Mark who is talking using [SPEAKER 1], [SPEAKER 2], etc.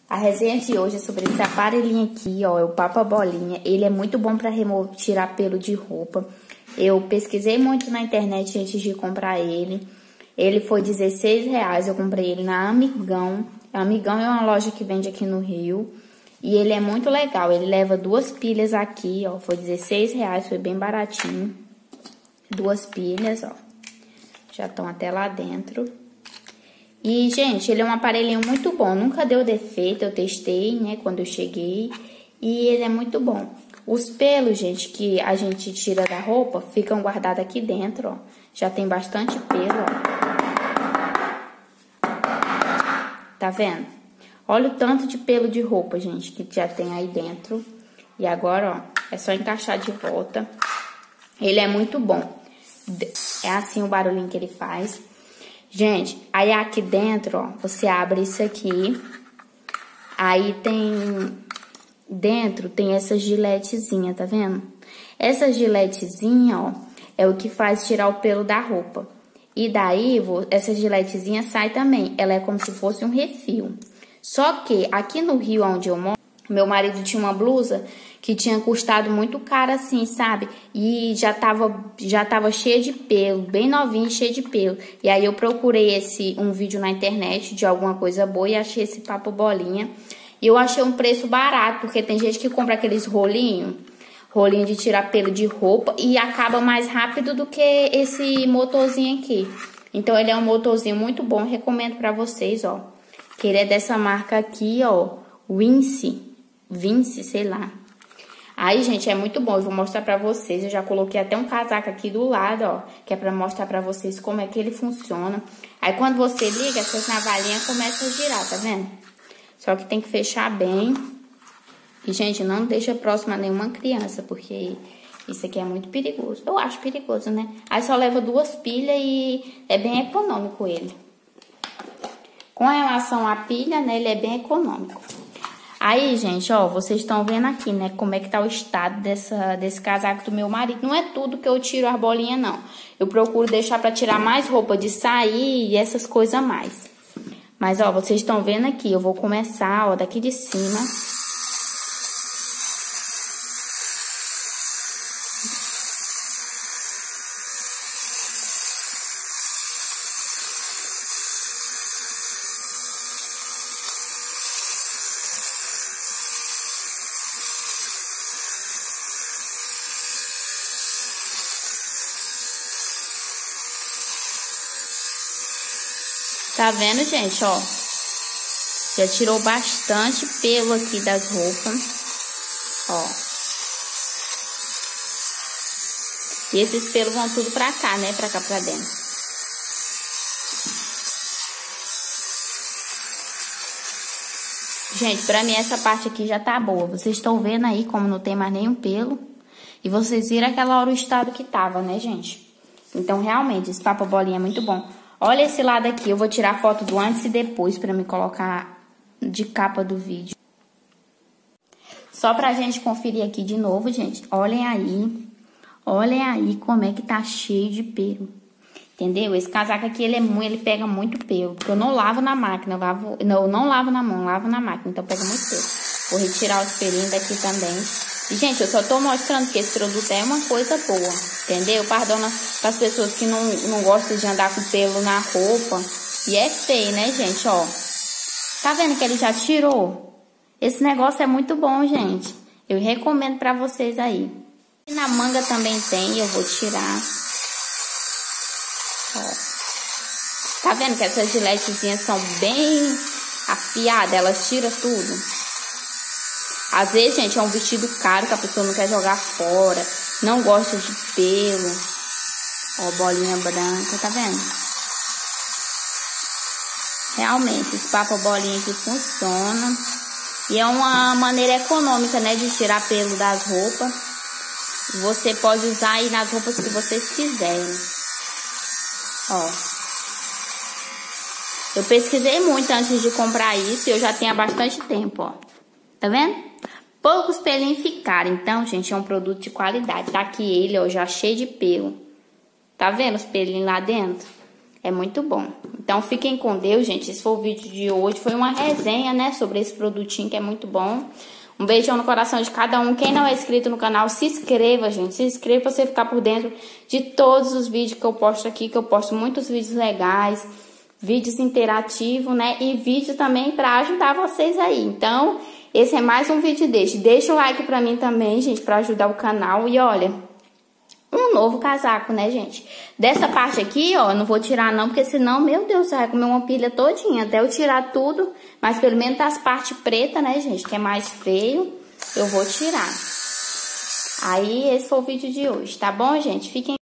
[SPEAKER 1] A resenha de hoje é sobre esse aparelhinho aqui, ó, é o Papa Bolinha. Ele é muito bom pra tirar pelo de roupa. Eu pesquisei muito na internet antes de comprar ele. Ele foi R$16, eu comprei ele na Amigão. A Amigão é uma loja que vende aqui no Rio. E ele é muito legal, ele leva 2 pilhas aqui, ó, foi R$16, foi bem baratinho. 2 pilhas, ó, já estão até lá dentro. E, gente, ele é um aparelhinho muito bom, nunca deu defeito, eu testei, né, quando eu cheguei. E ele é muito bom. Os pelos, gente, que a gente tira da roupa, ficam guardados aqui dentro, ó. Já tem bastante pelo, ó. Tá vendo? Olha o tanto de pelo de roupa, gente, que já tem aí dentro. E agora, ó, é só encaixar de volta. Ele é muito bom. É assim o barulhinho que ele faz. Gente, aí aqui dentro, ó, você abre isso aqui. Aí tem... Dentro tem essa giletezinha, tá vendo? Essa giletezinha, ó, é o que faz tirar o pelo da roupa. E daí, essa giletezinha sai também. Ela é como se fosse um refil. Só que aqui no Rio, onde eu moro, meu marido tinha uma blusa que tinha custado muito caro assim, sabe? E já tava cheia de pelo, bem novinha, cheia de pelo. E aí eu procurei um vídeo na internet de alguma coisa boa e achei esse Papa Bolinha. E eu achei um preço barato, porque tem gente que compra aqueles rolinho de tirar pelo de roupa e acaba mais rápido do que esse motorzinho aqui. Então ele é um motorzinho muito bom, recomendo pra vocês, ó. Que ele é dessa marca aqui, ó, Vince, sei lá. Aí, gente, é muito bom, eu vou mostrar pra vocês. Eu já coloquei até um casaco aqui do lado, ó, que é pra mostrar pra vocês como é que ele funciona. Aí, quando você liga, essas navalhinhas começam a girar, tá vendo? Só que tem que fechar bem. E, gente, não deixa próximo a nenhuma criança, porque isso aqui é muito perigoso. Eu acho perigoso, né? Aí só leva 2 pilhas e é bem econômico ele. Com relação à pilha, né, ele é bem econômico. Aí, gente, ó, vocês estão vendo aqui, né, como é que tá o estado desse casaco do meu marido. Não é tudo que eu tiro as bolinhas, não. Eu procuro deixar pra tirar mais roupa de sair e essas coisas a mais. Mas, ó, vocês estão vendo aqui, eu vou começar, ó, daqui de cima. Tá vendo, gente, ó? Já tirou bastante pelo aqui das roupas, ó. E esses pelos vão tudo pra cá, né? Pra cá, pra dentro. Gente, pra mim essa parte aqui já tá boa. Vocês estão vendo aí como não tem mais nenhum pelo. E vocês viram aquela hora o estado que tava, né, gente? Então, realmente, esse Papa Bolinha é muito bom. Olha esse lado aqui, eu vou tirar foto do antes e depois pra me colocar de capa do vídeo. Só pra gente conferir aqui de novo, gente. Olhem aí como é que tá cheio de pelo. Entendeu? Esse casaco aqui, ele pega muito pelo. Porque eu não lavo na máquina, eu não lavo na mão, lavo na máquina. Então pega muito pelo. Vou retirar os pelinhos daqui também. E, gente, eu só tô mostrando que esse produto é uma coisa boa, entendeu? Perdona pras pessoas que não gostam de andar com pelo na roupa. E é feio, né, gente, ó. Tá vendo que ele já tirou? Esse negócio é muito bom, gente. Eu recomendo pra vocês aí. E na manga também tem, eu vou tirar. Ó. Tá vendo que essas giletezinhas são bem afiadas? Elas tiram tudo. Às vezes, gente, é um vestido caro que a pessoa não quer jogar fora. Não gosta de pelo. Ó, bolinha branca, tá vendo? Realmente, esse Papa Bolinha aqui funciona. E é uma maneira econômica, né, de tirar pelo das roupas. Você pode usar aí nas roupas que vocês quiserem. Ó. Eu pesquisei muito antes de comprar isso e eu já tenho há bastante tempo, ó. Tá vendo? Poucos pelinhos ficaram. Então, gente, é um produto de qualidade. Tá aqui ele, ó, já cheio de pelo. Tá vendo os pelinhos lá dentro? É muito bom. Então, fiquem com Deus, gente. Esse foi o vídeo de hoje. Foi uma resenha, né, sobre esse produtinho que é muito bom. Um beijão no coração de cada um. Quem não é inscrito no canal, se inscreva, gente. Se inscreva pra você ficar por dentro de todos os vídeos que eu posto aqui, que eu posto muitos vídeos legais, vídeos interativos, né? E vídeo também pra ajudar vocês aí. Então, esse é mais um vídeo desse. Deixa o like pra mim também, gente, pra ajudar o canal. E olha, um novo casaco, né, gente? Dessa parte aqui, ó, eu não vou tirar não, porque senão, meu Deus, vai comer uma pilha todinha. Até eu tirar tudo, mas pelo menos as partes pretas, né, gente, que é mais feio, eu vou tirar. Aí, esse foi o vídeo de hoje, tá bom, gente? Fiquem